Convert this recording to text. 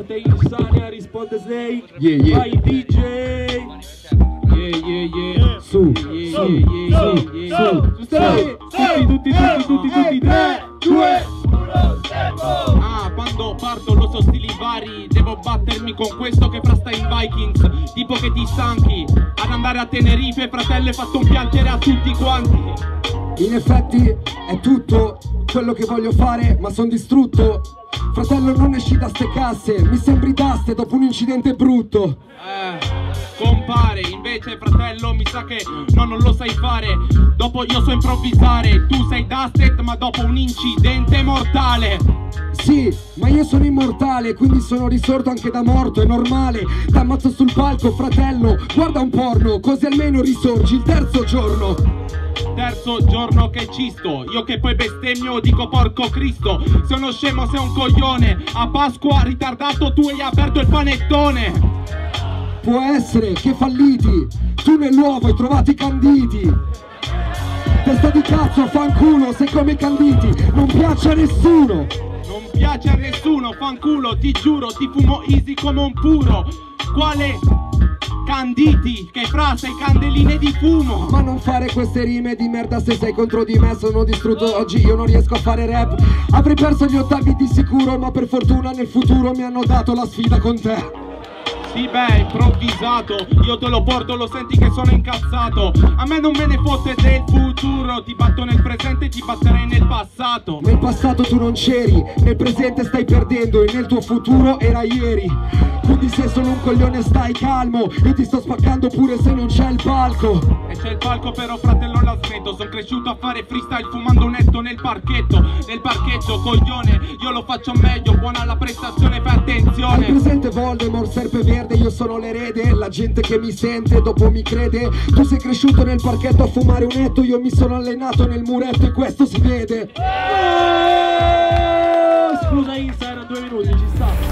parte Insania, risponde Snake. Vai DJ. Su, Tutti, 3, 2, 1, tempo! Quando parto lo so stili vari. Devo battermi con questo che fra sta in Vikings. Tipo che ti stanchi ad andare a Tenerife, fratello, hai fatto un piacere a tutti quanti. in effetti è tutto quello che voglio fare, ma son distrutto. Fratello, non esci da ste casse, mi sembri Dusted dopo un incidente brutto. Compare, invece fratello mi sa che no, non lo sai fare. Dopo io so improvvisare, tu sei Dusted ma dopo un incidente mortale. Sì, ma io sono immortale, quindi sono risorto anche da morto, è normale. T'ammazzo sul palco, fratello, guarda un porno, così almeno risorgi il terzo giorno. Terzo giorno che ci sto, io che poi bestemmio dico porco Cristo. Se uno scemo sei un coglione, a Pasqua ritardato tu hai aperto il panettone. Può essere che falliti, tu nell'uovo hai trovato i canditi. Testa di cazzo, fanculo, sei come i canditi, non piace a nessuno. Non piace a nessuno, fanculo, ti giuro, ti fumo easy come un puro. Quale canditi, che fra sei candeline di fumo. Ma non fare queste rime di merda, se sei contro di me sono distrutto. Oggi io non riesco a fare rap, avrei perso gli ottavi di sicuro, ma per fortuna nel futuro mi hanno dato la sfida con te. Sì beh, improvvisato, io te lo porto, lo senti che sono incazzato. A me non me ne fotte del futuro, ti batto nel presente e ti batterei nel passato. Nel passato tu non c'eri, nel presente stai perdendo e nel tuo futuro era ieri. Quindi se sono un coglione stai calmo, io ti sto spaccando pure se non c'è il palco. E c'è il palco però fratello la smetto, sono cresciuto a fare freestyle fumando un netto nel parchetto. Nel parcheggio coglione, io lo faccio meglio, buona la prestazione, fai attenzione. Hai presente Voldemort, serpe verde, io sono l'erede, la gente che mi sente dopo mi crede. Tu sei cresciuto nel parchetto a fumare un netto, io mi sono allenato nel muretto e questo si vede. Scusa Insta, erano 2 minuti, ci sta.